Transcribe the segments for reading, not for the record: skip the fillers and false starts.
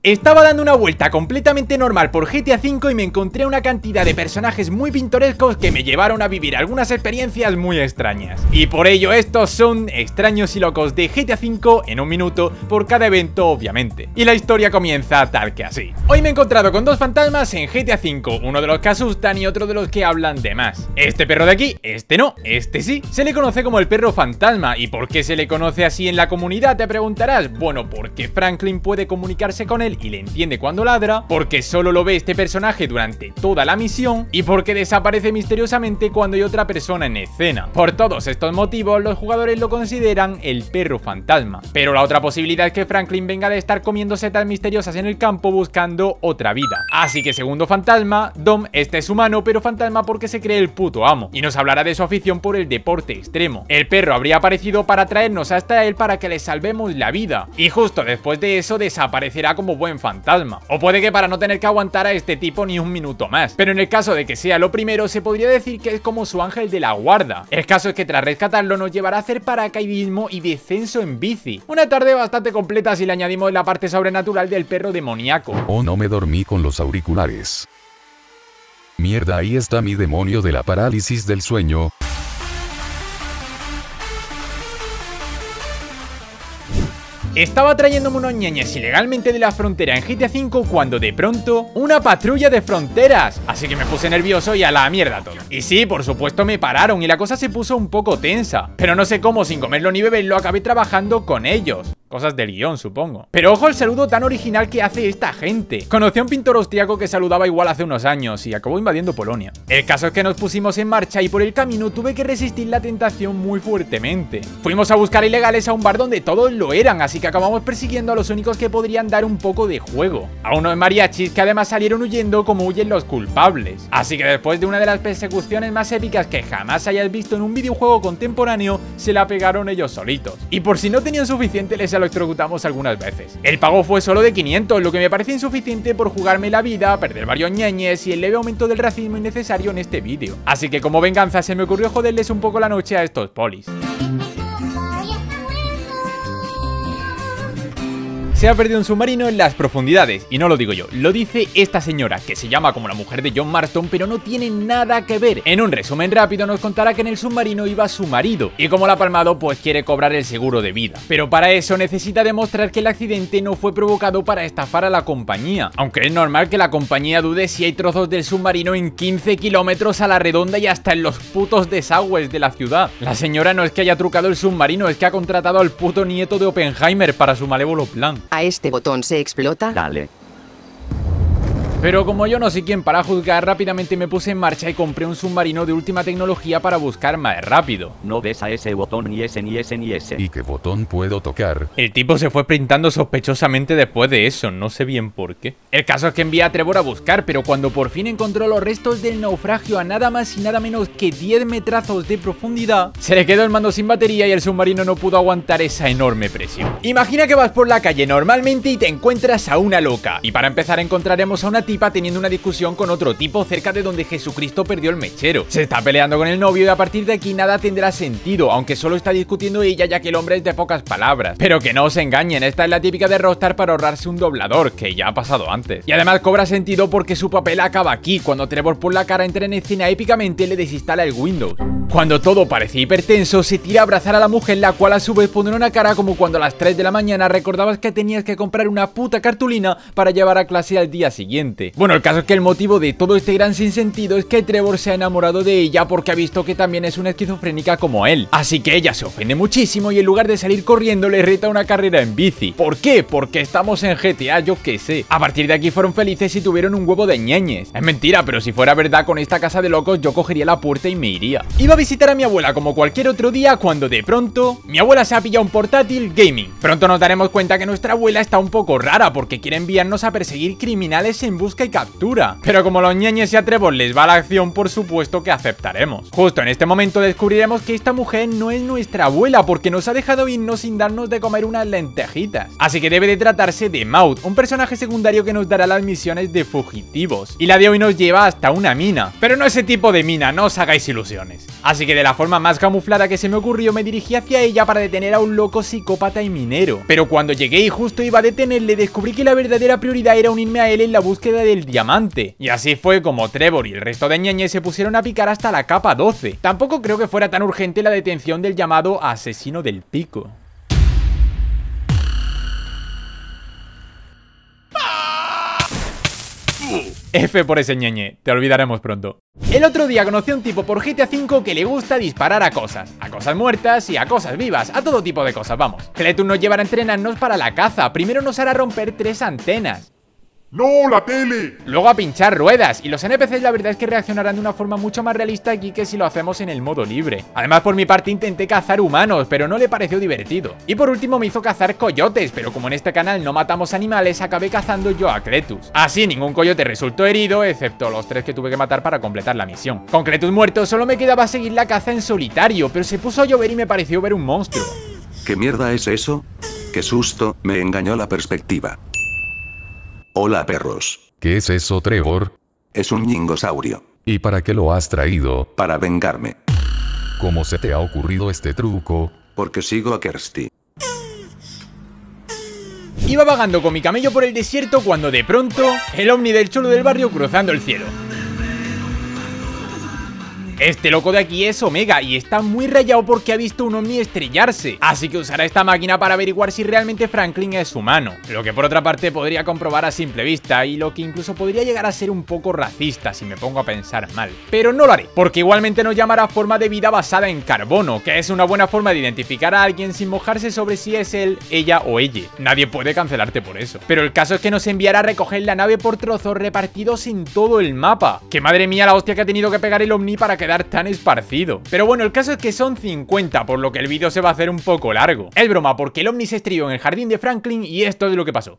Estaba dando una vuelta completamente normal por GTA V y me encontré una cantidad de personajes muy pintorescos que me llevaron a vivir algunas experiencias muy extrañas. Y por ello estos son extraños y locos de GTA V en un minuto por cada evento, obviamente. Y la historia comienza tal que así. Hoy me he encontrado con dos fantasmas en GTA V, uno de los que asustan y otro de los que hablan de más. Este perro de aquí, este no, este sí. Se le conoce como el perro fantasma. ¿Y por qué se le conoce así en la comunidad? Te preguntarás. Bueno, porque Franklin puede comunicarse con él y le entiende cuando ladra, porque solo lo ve este personaje durante toda la misión y porque desaparece misteriosamente cuando hay otra persona en escena. Por todos estos motivos, los jugadores lo consideran el perro fantasma. Pero la otra posibilidad es que Franklin venga de estar comiendo setas misteriosas en el campo buscando otra vida. Así que segundo fantasma, Dom, este es humano, pero fantasma porque se cree el puto amo, y nos hablará de su afición por el deporte extremo. El perro habría aparecido para traernos hasta él para que le salvemos la vida, y justo después de eso desaparecerá como buen fantasma. O puede que para no tener que aguantar a este tipo ni un minuto más. Pero en el caso de que sea lo primero, se podría decir que es como su ángel de la guarda. El caso es que tras rescatarlo nos llevará a hacer paracaidismo y descenso en bici. Una tarde bastante completa si le añadimos la parte sobrenatural del perro demoníaco. Oh, no me dormí con los auriculares. Mierda, ahí está mi demonio de la parálisis del sueño. Estaba trayéndome unos ñeñes ilegalmente de la frontera en GTA V cuando de pronto una patrulla de fronteras. Así que me puse nervioso y a la mierda todo. Y sí, por supuesto me pararon y la cosa se puso un poco tensa. Pero no sé cómo, sin comerlo ni beberlo, acabé trabajando con ellos. Cosas del guión, supongo. Pero ojo el saludo tan original que hace esta gente. Conocí a un pintor austriaco que saludaba igual hace unos años y acabó invadiendo Polonia. El caso es que nos pusimos en marcha y por el camino tuve que resistir la tentación muy fuertemente. Fuimos a buscar ilegales a un bar donde todos lo eran, así que acabamos persiguiendo a los únicos que podrían dar un poco de juego. A unos mariachis que además salieron huyendo como huyen los culpables. Así que después de una de las persecuciones más épicas que jamás hayas visto en un videojuego contemporáneo, se la pegaron ellos solitos. Y por si no tenían suficiente, les electrocutamos algunas veces. El pago fue solo de 500, lo que me parece insuficiente por jugarme la vida, perder varios ñeñes y el leve aumento del racismo innecesario en este vídeo. Así que como venganza se me ocurrió joderles un poco la noche a estos polis. Se ha perdido un submarino en las profundidades, y no lo digo yo, lo dice esta señora, que se llama como la mujer de John Marston, pero no tiene nada que ver. En un resumen rápido nos contará que en el submarino iba su marido, y como la ha palmado, pues quiere cobrar el seguro de vida. Pero para eso necesita demostrar que el accidente no fue provocado para estafar a la compañía, aunque es normal que la compañía dude si hay trozos del submarino en 15 kilómetros a la redonda y hasta en los putos desagües de la ciudad. La señora no es que haya trucado el submarino, es que ha contratado al puto nieto de Oppenheimer para su malévolo plan. ¿A este botón se explota? Dale. Pero como yo no sé quién para juzgar, rápidamente me puse en marcha y compré un submarino de última tecnología para buscar más rápido. No ves a ese botón ni ese ni ese ni ese. ¿Y qué botón puedo tocar? El tipo se fue sprintando sospechosamente después de eso, no sé bien por qué. El caso es que envié a Trevor a buscar, pero cuando por fin encontró los restos del naufragio a nada más y nada menos que 10 metrazos de profundidad, se le quedó el mando sin batería y el submarino no pudo aguantar esa enorme presión. Imagina que vas por la calle normalmente y te encuentras a una loca. Y para empezar encontraremos a una tipa teniendo una discusión con otro tipo cerca de donde Jesucristo perdió el mechero. Se está peleando con el novio y a partir de aquí nada tendrá sentido, aunque solo está discutiendo ella ya que el hombre es de pocas palabras. Pero que no os engañen, esta es la típica de Rockstar para ahorrarse un doblador, que ya ha pasado antes. Y además cobra sentido porque su papel acaba aquí, cuando Trevor por la cara entra en escena épicamente le desinstala el Windows. Cuando todo parece hipertenso, se tira a abrazar a la mujer, la cual a su vez pone una cara como cuando a las 3 de la mañana recordabas que tenías que comprar una puta cartulina para llevar a clase al día siguiente. Bueno, el caso es que el motivo de todo este gran sinsentido es que Trevor se ha enamorado de ella porque ha visto que también es una esquizofrénica como él. Así que ella se ofende muchísimo y en lugar de salir corriendo le reta una carrera en bici. ¿Por qué? Porque estamos en GTA, yo qué sé. A partir de aquí fueron felices y tuvieron un huevo de ñeñes. Es mentira, pero si fuera verdad, con esta casa de locos yo cogería la puerta y me iría. Iba a visitar a mi abuela como cualquier otro día cuando de pronto mi abuela se ha pillado un portátil gaming. Pronto nos daremos cuenta que nuestra abuela está un poco rara porque quiere enviarnos a perseguir criminales en busca y captura. Pero como los ñeñes y a Trevor les va la acción, por supuesto que aceptaremos. Justo en este momento descubriremos que esta mujer no es nuestra abuela porque nos ha dejado irnos sin darnos de comer unas lentejitas. Así que debe de tratarse de Maud, un personaje secundario que nos dará las misiones de fugitivos. Y la de hoy nos lleva hasta una mina. Pero no ese tipo de mina, no os hagáis ilusiones. Así que de la forma más camuflada que se me ocurrió me dirigí hacia ella para detener a un loco psicópata y minero. Pero cuando llegué y justo iba a detenerle, descubrí que la verdadera prioridad era unirme a él en la búsqueda del diamante. Y así fue como Trevor y el resto de ñeñes se pusieron a picar hasta la capa 12. Tampoco creo que fuera tan urgente la detención del llamado asesino del pico. F por ese ñeñe, te olvidaremos pronto. El otro día conocí a un tipo por GTA V que le gusta disparar a cosas muertas y a cosas vivas, a todo tipo de cosas, vamos. Cletus nos llevará a entrenarnos para la caza, primero nos hará romper 3 antenas. ¡No, la tele! Luego a pinchar ruedas, y los NPCs la verdad es que reaccionarán de una forma mucho más realista aquí que si lo hacemos en el modo libre. Además por mi parte intenté cazar humanos, pero no le pareció divertido. Y por último me hizo cazar coyotes, pero como en este canal no matamos animales, acabé cazando yo a Cletus. Así ningún coyote resultó herido, excepto los 3 que tuve que matar para completar la misión. Con Cletus muerto solo me quedaba seguir la caza en solitario, pero se puso a llover y me pareció ver un monstruo. ¿Qué mierda es eso? ¡Qué susto! Me engañó la perspectiva. Hola perros. ¿Qué es eso, Trevor? Es un ñingosaurio. ¿Y para qué lo has traído? Para vengarme. ¿Cómo se te ha ocurrido este truco? Porque sigo a Kirsty. Iba vagando con mi camello por el desierto cuando de pronto el ovni del chulo del barrio cruzando el cielo. Este loco de aquí es Omega y está muy rayado porque ha visto un ovni estrellarse, así que usará esta máquina para averiguar si realmente Franklin es humano, lo que por otra parte podría comprobar a simple vista y lo que incluso podría llegar a ser un poco racista si me pongo a pensar mal. Pero no lo haré, porque igualmente nos llamará forma de vida basada en carbono, que es una buena forma de identificar a alguien sin mojarse sobre si es él, ella o ella. Nadie puede cancelarte por eso. Pero el caso es que nos enviará a recoger la nave por trozos repartidos en todo el mapa. Que madre mía la hostia que ha tenido que pegar el ovni para quedar tan esparcido. Pero bueno, el caso es que son 50, por lo que el vídeo se va a hacer un poco largo. Es broma, porque el ovni se estrelló en el jardín de Franklin y esto es lo que pasó.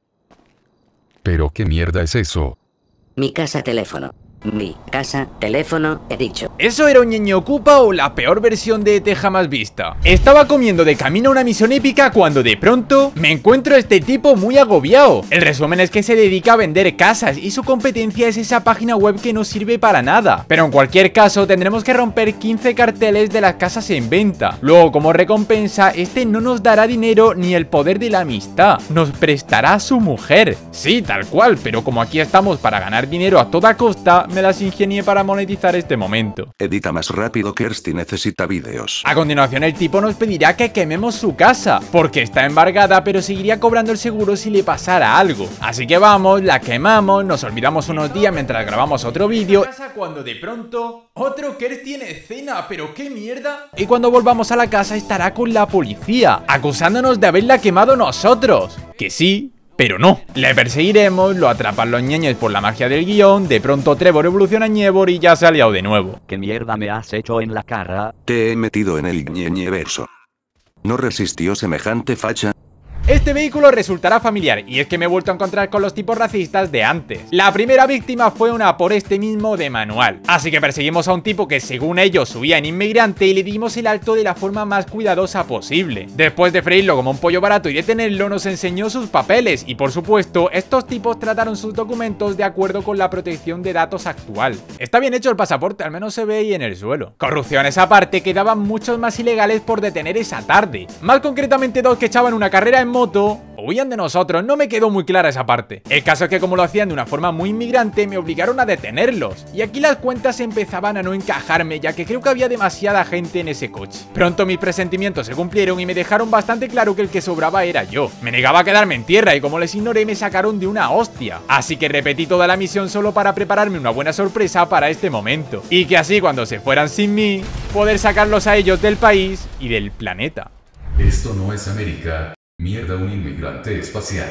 ¿Pero qué mierda es eso? Mi casa teléfono. Mi casa teléfono, he dicho. ¿Eso era un ñeño ocupa o la peor versión de ET jamás vista? Estaba comiendo de camino a una misión épica cuando de pronto me encuentro a este tipo muy agobiado. El resumen es que se dedica a vender casas y su competencia es esa página web que no sirve para nada. Pero en cualquier caso tendremos que romper 15 carteles de las casas en venta. Luego como recompensa este no nos dará dinero ni el poder de la amistad, nos prestará a su mujer. Sí, tal cual, pero como aquí estamos para ganar dinero a toda costa, me las ingenié para monetizar este momento. Edita más rápido, Kirsty necesita vídeos. A continuación el tipo nos pedirá que quememos su casa, porque está embargada pero seguiría cobrando el seguro si le pasara algo. Así que vamos, la quemamos, nos olvidamos unos días mientras grabamos otro vídeo. Cuando de pronto, otro Kirsty en escena, pero qué mierda. Y cuando volvamos a la casa estará con la policía, acusándonos de haberla quemado nosotros. Que sí, pero no. Le perseguiremos, lo atrapan los ñeñes por la magia del guión, de pronto Trevor evoluciona en Ñebor y ya se ha liado de nuevo. ¿Qué mierda me has hecho en la cara? Te he metido en el ñeñeverso. ¿No resistió semejante facha? Este vehículo resultará familiar y es que me he vuelto a encontrar con los tipos racistas de antes. La primera víctima fue una por este mismo de manual, así que perseguimos a un tipo que según ellos subía en inmigrante y le dimos el alto de la forma más cuidadosa posible. Después de freírlo como un pollo barato y detenerlo nos enseñó sus papeles y por supuesto estos tipos trataron sus documentos de acuerdo con la protección de datos actual. Está bien hecho el pasaporte, al menos se ve ahí en el suelo. Corrupción esa parte, quedaban muchos más ilegales por detener esa tarde, más concretamente 2 que echaban una carrera en moto o huían de nosotros, no me quedó muy clara esa parte. El caso es que como lo hacían de una forma muy inmigrante me obligaron a detenerlos y aquí las cuentas empezaban a no encajarme ya que creo que había demasiada gente en ese coche. Pronto mis presentimientos se cumplieron y me dejaron bastante claro que el que sobraba era yo. Me negaba a quedarme en tierra y como les ignoré me sacaron de una hostia, así que repetí toda la misión solo para prepararme una buena sorpresa para este momento y que así cuando se fueran sin mí poder sacarlos a ellos del país y del planeta. Esto no es América. Mierda, un inmigrante espacial.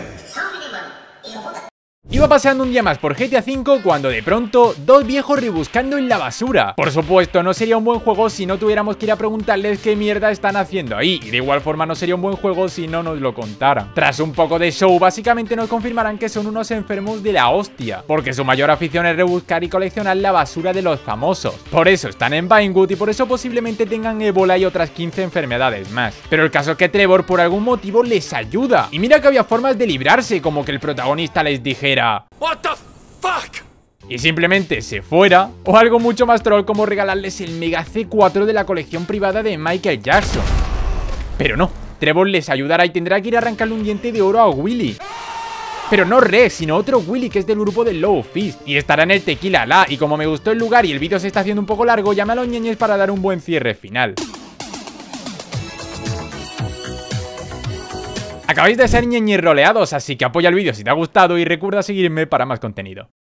Iba paseando un día más por GTA V cuando de pronto 2 viejos rebuscando en la basura. Por supuesto no sería un buen juego si no tuviéramos que ir a preguntarles qué mierda están haciendo ahí, y de igual forma no sería un buen juego si no nos lo contaran. Tras un poco de show básicamente nos confirmarán que son unos enfermos de la hostia, porque su mayor afición es rebuscar y coleccionar la basura de los famosos. Por eso están en Vinewood y por eso posiblemente tengan ébola y otras 15 enfermedades más. Pero el caso es que Trevor por algún motivo les ayuda, y mira que había formas de librarse, como que el protagonista les dijera "What the fuck", y simplemente se fuera, o algo mucho más troll como regalarles el Mega C4 de la colección privada de Michael Jackson. Pero no, Trevor les ayudará y tendrá que ir a arrancarle un diente de oro a Willy. Pero no Rex, sino otro Willy que es del grupo de Low Fist y estará en el Tequila La. Y como me gustó el lugar y el vídeo se está haciendo un poco largo, llame a los ñeñes para dar un buen cierre final. Acabáis de ser ñeñes roleados, así que apoya el vídeo si te ha gustado y recuerda seguirme para más contenido.